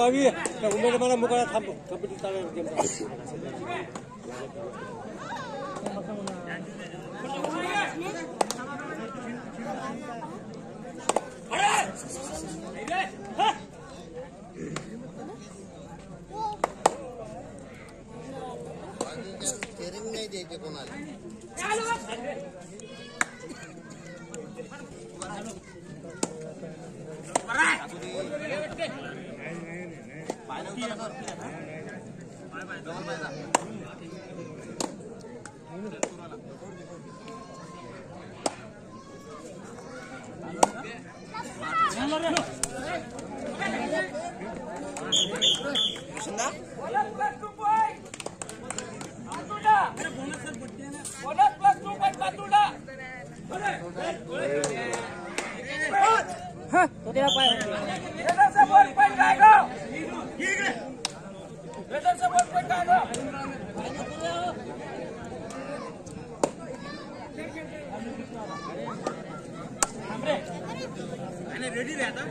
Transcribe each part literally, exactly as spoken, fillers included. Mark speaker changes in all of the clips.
Speaker 1: बावी उमेद मला मुकाला थांब कबड्डी चालू गेम
Speaker 2: स्टीअरिंग नाही द्यायचे कोणाला
Speaker 3: तो तेरा पाय
Speaker 4: रेडी रहता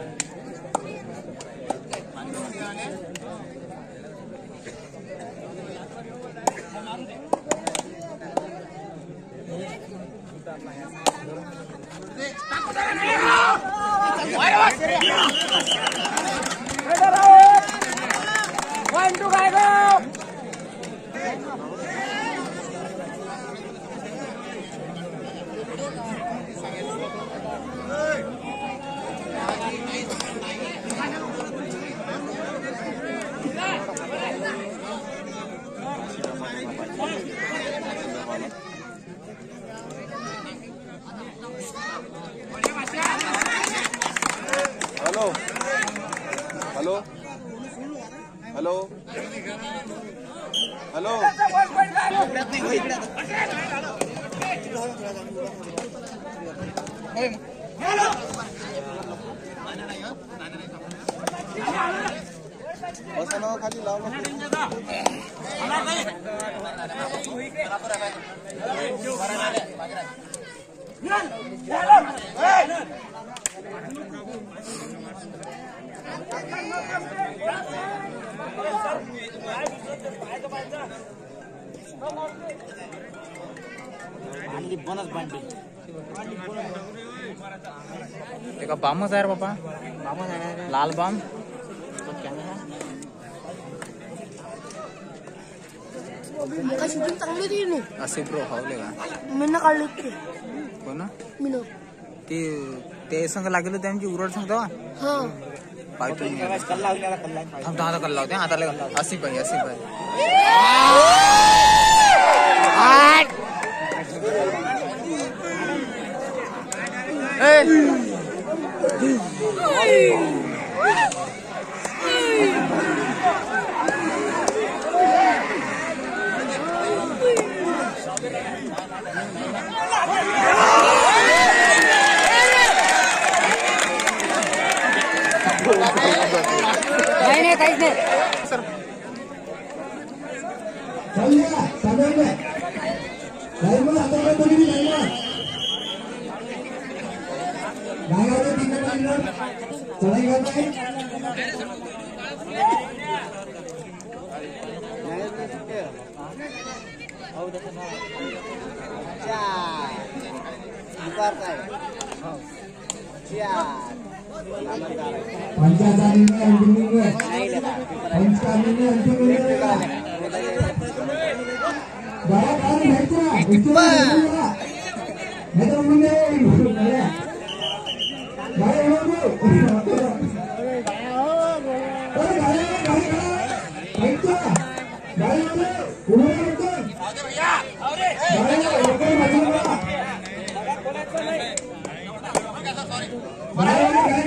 Speaker 3: वन टू काय गो
Speaker 5: हेलो हेलो हेलो हेलो बसा खाली लाव
Speaker 3: बोनस बांधली
Speaker 6: एक बामच आहे रे बाबा
Speaker 3: बामन आहे
Speaker 6: लाल बाम
Speaker 7: शूटिंग चांगली होती ना
Speaker 6: असे ब्रो हावले का
Speaker 7: मीन काढली होती
Speaker 6: कोण
Speaker 7: मीन
Speaker 6: ते ते संग लागेल त्यांची उरड सांगतो
Speaker 7: हा
Speaker 6: पायथून
Speaker 3: कल्ला कल्ला कल्ला
Speaker 6: थांबतो आता कल्ला होते आता असी पाई असी पाई
Speaker 3: नाही नाही काहीच नाही
Speaker 6: सर
Speaker 8: पंचाचारी में अंतिम में पंचकारी में अंतिम में बड़ा काम है क्या इसको मैं तो मुझे भाई हो गए अरे भाई भाई भाई क्या भाई हो गए उन्होंने तो भैया अरे भाई हो गए मचूंगा भाई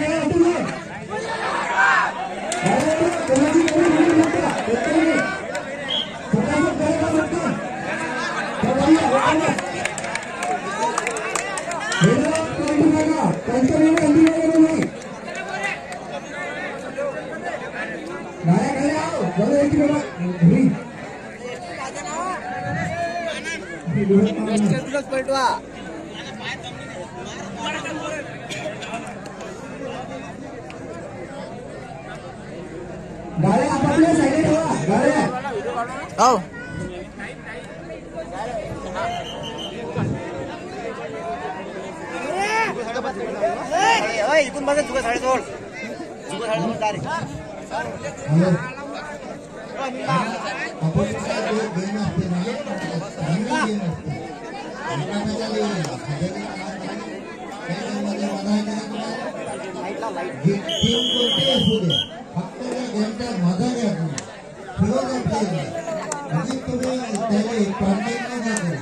Speaker 3: पलटवा
Speaker 8: गाड्या आपापल्या साईडला ठेवा गाड्या.
Speaker 6: हो
Speaker 3: इथून बघा तुझ्या साडेजवळ तुझ्या साडेजवळ डायरेक्ट
Speaker 8: हॅलो आपण गेम असते ना चांगली गेम असते गेम कोणते असू दे फक्त त्या गेमचा मजा घ्या तुम्ही खेळत असते म्हणजे तुम्ही त्याला कॉन्टॅक्ट नका करू.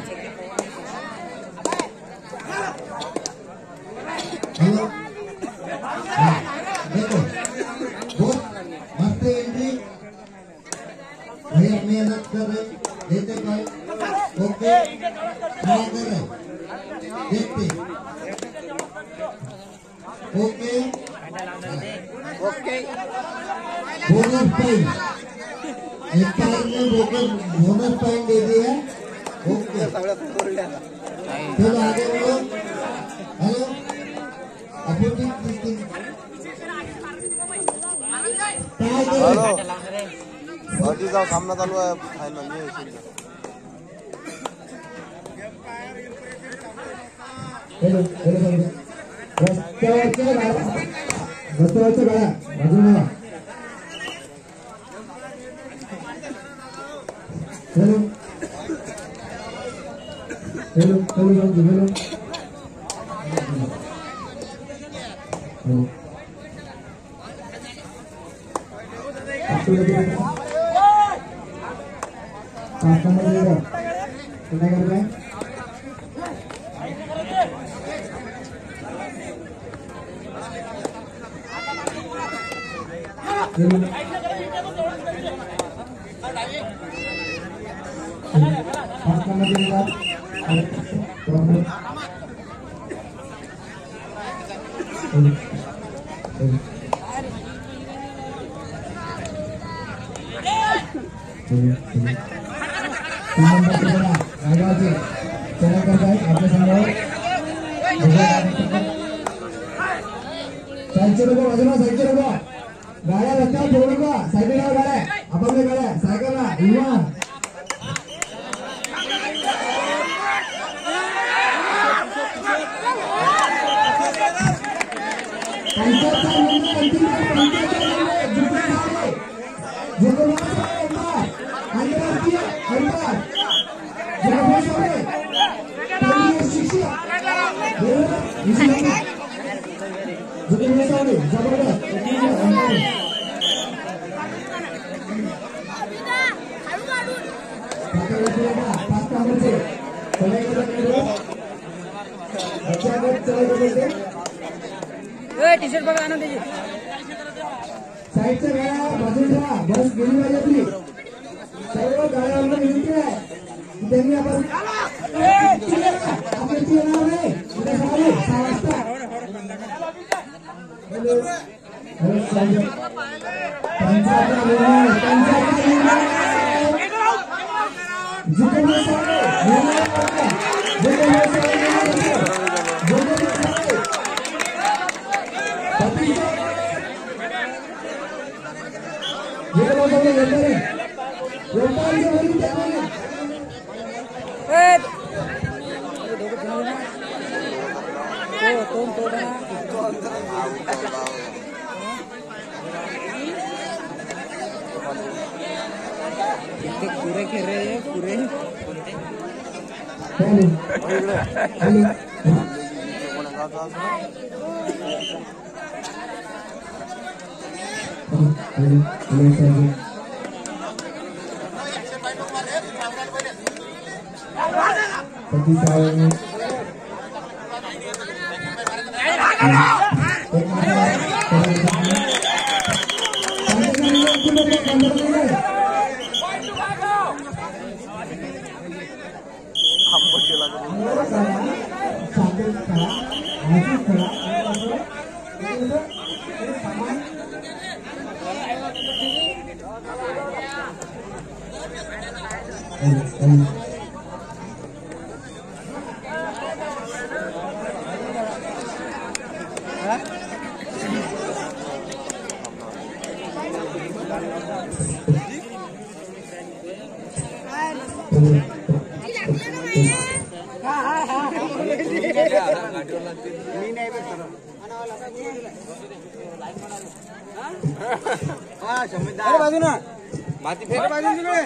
Speaker 8: हेलो हाँ देखो बहुत मस्त एंट्री भैया मेहनत कर रहे देते भाई ओके ट्राई कर रहे देखते ओके
Speaker 3: ओके
Speaker 8: बोनस पॉइंट एक टाइम में बोनस बोनस पॉइंट दे दिया ओके चलो आगे बढ़ो. हेलो अपोजिट
Speaker 5: हॅलो अर्धी जाऊ सामना चालू आहे फायनल
Speaker 8: हेलो हेलो रस्त्यावरच्या गाड्या रस्त्यावरच्या गाड्या बाजूला hello hello hello hello hello पाँच नंबर देगा क्या कर रहे हैं पाँच नंबर देगा चला करता है आपके समोर साईडचे लोक बाजूला साईडचे लोक गाड्या रस्त्यावर ठेवू नका साईडला गाड्या आपापल्या गाड्या सायकलला विमान पंचायतचा निर्णय अंतिम पंचायतचा निर्णय जुगल आंतरराष्ट्रीय अंतर शिक्षक जबरदस्त पाच नंबरचे
Speaker 3: टी शर्ट बघा ना त्याची
Speaker 8: साईडच्या गाड्या बाजूला बस गेली पाहिजे आपली सर्व गाड्यांना विनंती आहे त्यांनी आपण आपल्याची येणार नाही उद्या सकाळी सहा वाजता हॅलो हॅलो साहेब पंचायतचा निर्णय पंचायतचा निर्णय जिकडे निर्णय
Speaker 6: पुरे खेळ रहे पुरे
Speaker 3: माती फेर बाजून तिकडे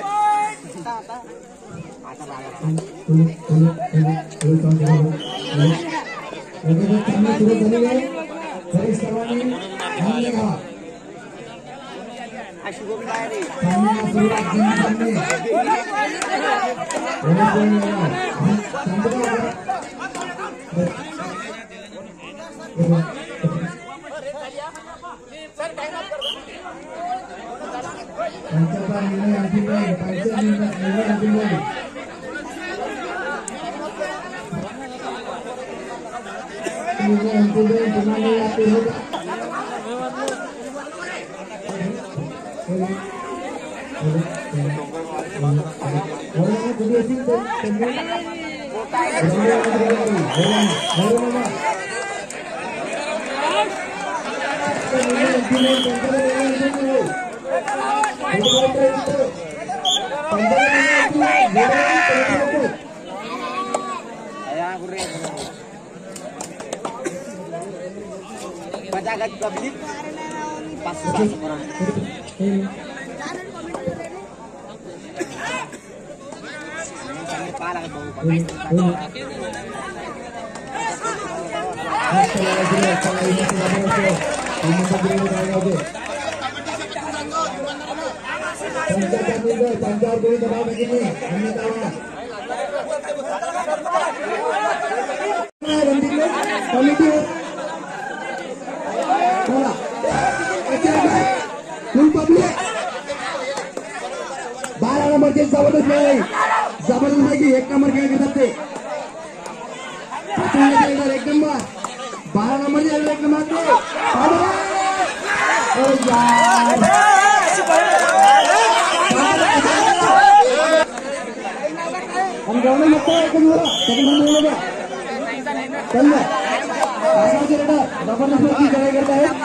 Speaker 3: बारह नंबर के जबरदस्त नाही जबरदस्त नाही एक नंबर खेळ घेतात ते एक नंबर बारह नंबर एक नंबर हम ग्राउंड में लगता है एक नंबर सेकंड नंबर होगा चल जबरदस्त की जगह करता है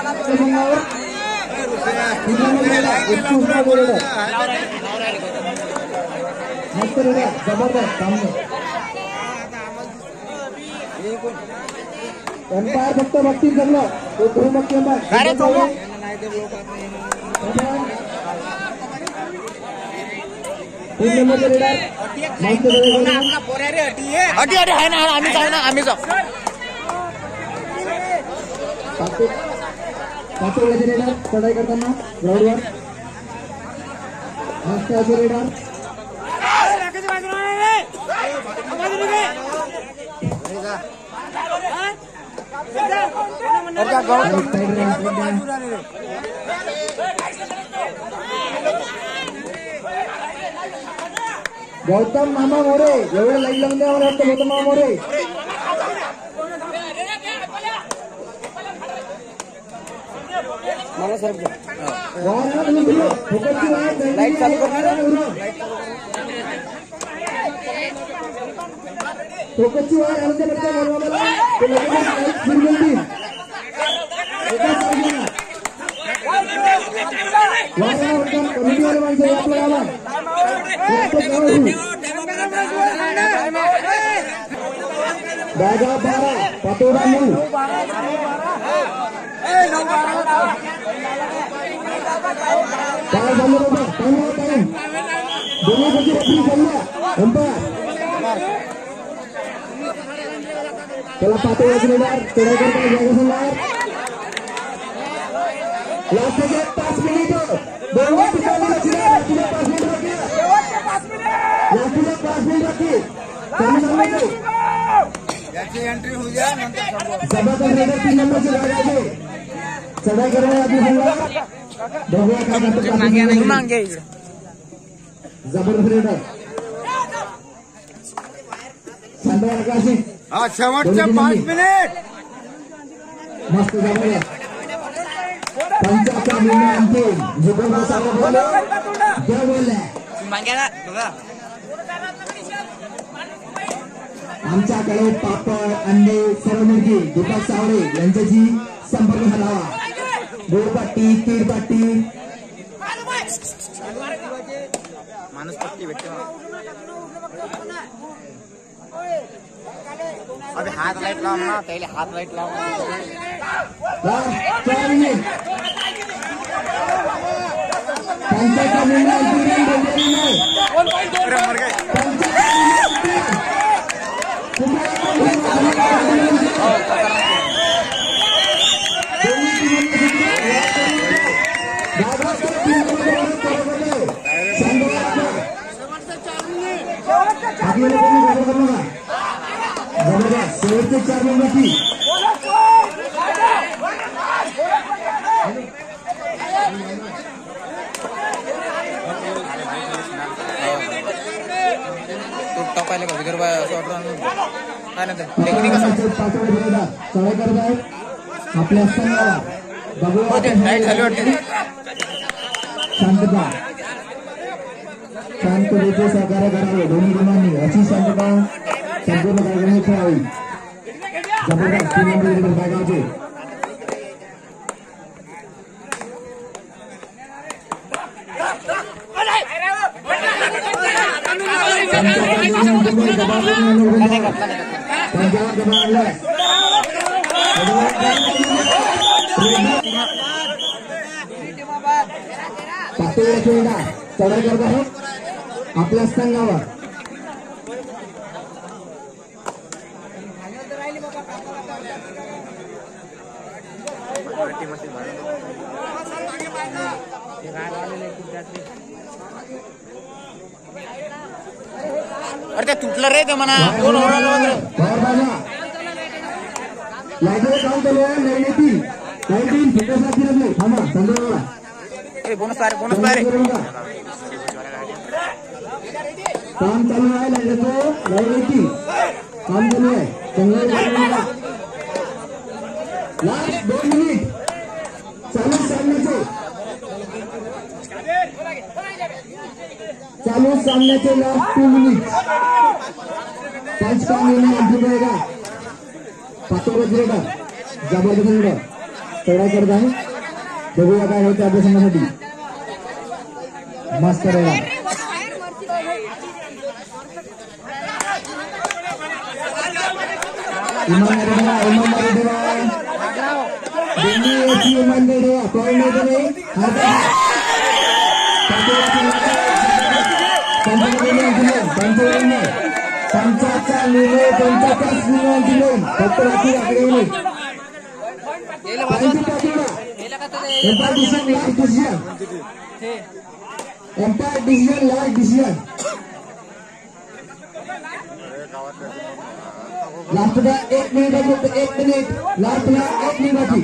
Speaker 3: मस्त रेडा जबरदस्त सामने एम्पायर फक्त बघतील सगळं तो दोन बघते एम्पायर तीन नंबर रेडा मस्त
Speaker 6: अटी अटी आहे ना आम्ही जाऊ ना आम्ही जाऊ
Speaker 8: पाचोळ्याचे रेडर चढाई करताना ग्राउंडवर मस्त असे रेडर गौतम मामा मोरे एवढे लाईन लावून द्या मला वाटतं गौतम मामा मोरे
Speaker 3: मला सर
Speaker 8: लाईट चालू करणार फोकसची वायर आमच्या लक्षात बनवायला ते लगेच लाईट सुरू होईल एका साईडला वारा वाटतं कमिटीवाले माणसं आपल्या गावात बॅगा बारा पातोडा नऊ काय झालं बाबा टाइम टाइम दोन्ही पैकी रेफरी चालल्या अंपायर त्याला पातोळ्याची रेडर चढाई करताना जागा सांगणार लास्टचे पाच मिनिट दोन्ही ठिकाणी लास्टचे पाच मिनिट बाकी लास्टचे पाच मिनिट बाकी त्यांनी सांगितलं
Speaker 3: याची एंट्री होऊ द्या नंतर
Speaker 8: जबरदस्त रेडर तीन नंबरची गाडी आहे चढाई करणारे आपली सांगणार बघूया काय करतात जबरदस्त रेडर संध्या आकाशी
Speaker 3: हा शेवटचे पाच मिनिट
Speaker 8: मस्त जबरदस्त पंचाचा निर्णय अंतिम जुगल साहेब बोलले जय बोलले आमच्याकडे पापड अंडे सर्व मिरची दीपक सावळे यांच्याशी संपर्क साधावा गोळपट्टी तीरपट्टी
Speaker 6: माणूस पट्टी भेटते अबे हाथ लाइट लाव ना पहले हाथ लाइट लाव
Speaker 8: चार मिनिट पंचायत निर्णय
Speaker 6: अरे मर गए
Speaker 8: जबरदस्त शेवटचे चार नंबर की
Speaker 6: टॉपायला का विदर्भ असं काय नंतर टेक्निक असं
Speaker 8: चढाई करत आहेत आपल्या संघाला बघूया
Speaker 6: राईट झाली वाटते
Speaker 8: शांतता शांततेचे सहकार्य करावे दोन्ही टीमांनी अशी शांतता संपूर्ण कार्यक्रमात खेळावी जबरदस्त तीन नंबर बॅगाचे चढाई करत आहे आपल्या संघावर
Speaker 6: अरे ते तुटलं रे ते म्हणा कोण
Speaker 8: लागेल काम चालू आहे नाईन्टीन नाईन्टीन फिटनेस फिरत थांबा संध्याकाळला
Speaker 6: बोनस आहे बोनस आहे
Speaker 8: काम चालू आहे लाईनीचं लाईनीची काम चालू आहे संध्याकाळला लास्ट दोन मिनिट चालू सामन्याचे चालू सामन्याचे लास्ट टू मिनिट पंच का निर्णय अंतिम रहेगा पाचोबा गिरेगा जबरदस्त चढाई करत आहे बघूया काय होते आपल्या संघासाठी मस्त रहेगा ईमानदारी ठेवा ईमानदारी ठेवा दोन्ही याची ईमानदारी ठेवा कॉल नाही तर नाही पंचाचा निर्णय पंचाचाच निर्णय दिले फक्त रात्री आकडे umpire decision last decision umpire decision last decision last का एक मिनिट फक्त एक मिनिट लास्ट ला एक मिनिट बाकी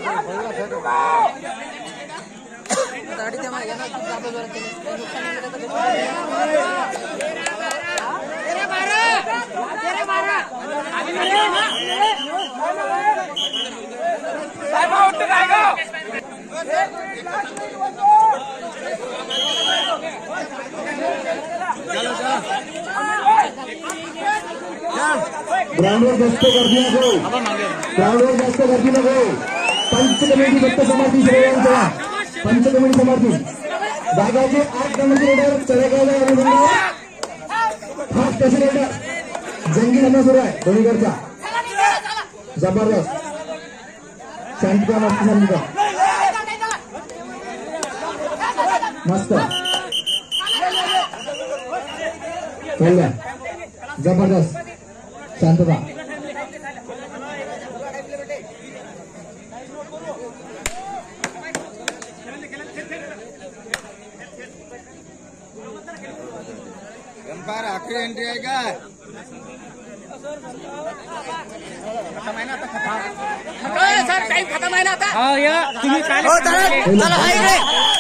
Speaker 8: ग्राउंडवर जास्त गर्दी नको ग्राउंडवर जास्त गर्दी नको पंच कमिटी फक्त समर्थी सर्वांचा पंच कमिटी समर्थी जागाचे आठ नंबरचे रेडर चढायला हा स्पेशल रेडर जंगी हल्ला सुरू आहे दोन्हीकडचा जबरदस्त शांतता मस्त शांतता मस्त कळलं जबरदस्त शांतता
Speaker 2: एम्पायर आखरी एंट्री आहे का
Speaker 6: खतम आहे ना आता खतम सर टाइम खतम आहे ना आता हो या तुम्ही काय